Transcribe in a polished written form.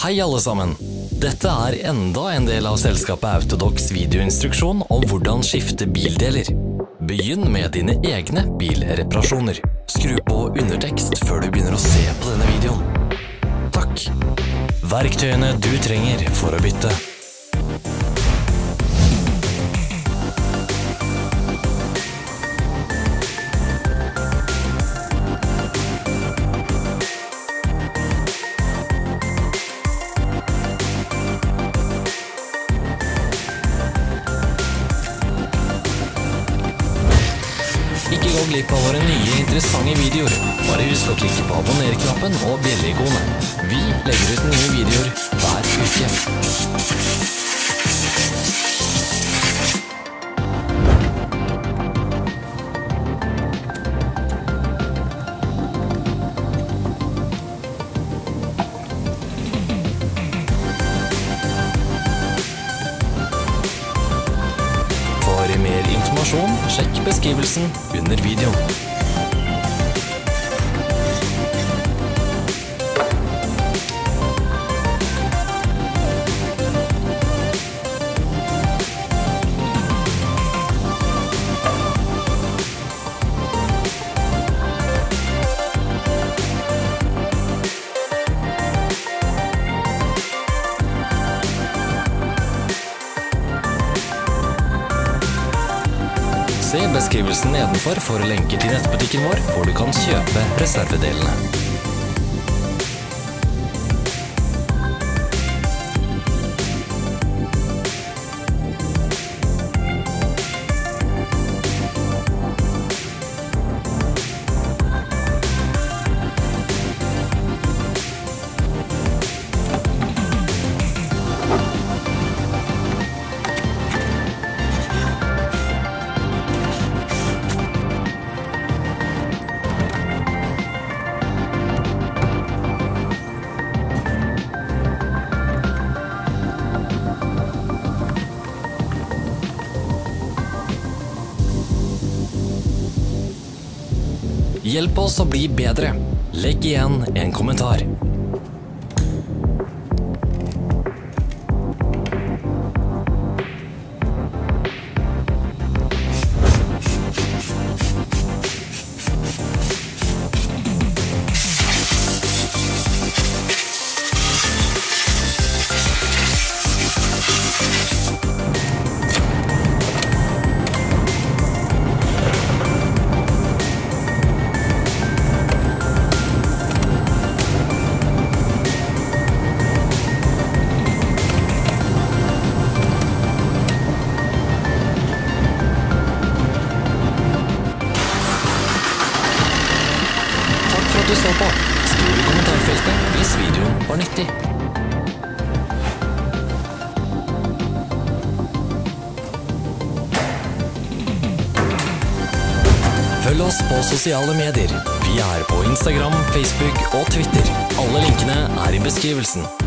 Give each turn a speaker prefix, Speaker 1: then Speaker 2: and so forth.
Speaker 1: Hei alle sammen! Dette er enda en del av selskapet Autodocs videoinstruksjon om hvordan skifte bildeler. Begynn med dine egne bilreparasjoner. Skru på undertekst før du begynner å se på denne videoen. Takk! Verktøyene du trenger for å bytte. Ikke gå glipp av våre nye interessante videoer. Bare husk å klikke på abonner-knappen og bjelle-ikonet. Vi legger ut nye videoer hver uke. For mer informasjon, sjekk beskrivelsen under videoen. Se beskrivelsen nedenfor for lenker til nettbutikken vår, hvor du kan kjøpe reservedelene. Hjelp oss å bli bedre. Legg igjen en kommentar. Du så på. Skriv i kommentarfeltet hvis videoen var nyttig. Følg oss på sosiale medier. Vi er på Instagram, Facebook og Twitter. Alle linkene er i beskrivelsen.